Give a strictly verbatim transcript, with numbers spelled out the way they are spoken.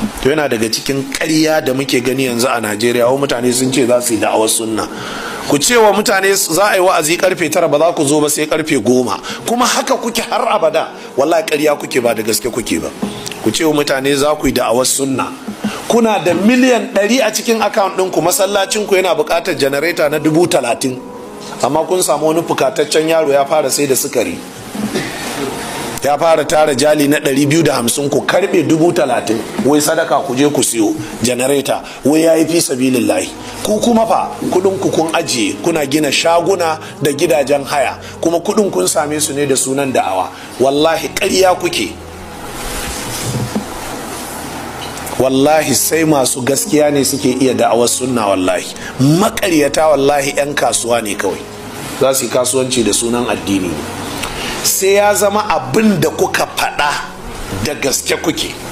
to yana daga cikin ƙarya da muke gani yanzu a Najeriya, wa mutane sun ce za su yi da'awar sunna. Ku ce wa mutane za a yi wa'azi karfe tara ba za ku zo ba sai karfe goma, kuma haka kuke har abada. Wallahi ƙarya kuke, ba da gaske kuke ba. Ku ce wa mutane za ku yi da'awar sunna, kuna da miliyan ɗari a cikin akawun ɗinku, masallacinku yana buƙatar janareta na dubu talatin, amma kun samu wani fukataccen yaro ya fara sai da sukari, ya fara tara jali na ɗari biyu da hamsin, ku karɓe dubu talatin wai sadaka ku je ku siyo janareta, wai ya yi fi sabilillahi. Ku kuma fa kuɗin ku kun ajiye, kuna gina shaguna da gidajen haya, kuma kuɗin kun same su ne da sunan da'awa. Wallahi ƙarya kuke. Wallahi sai masu gaskiya ne suke iya da'awar sunna. Wallahi maƙaryata wallahi 'yan kasuwa ne kawai, za su yi kasuwanci da sunan addini. Sai ya zama abin da kuka faɗa da gaske kuke.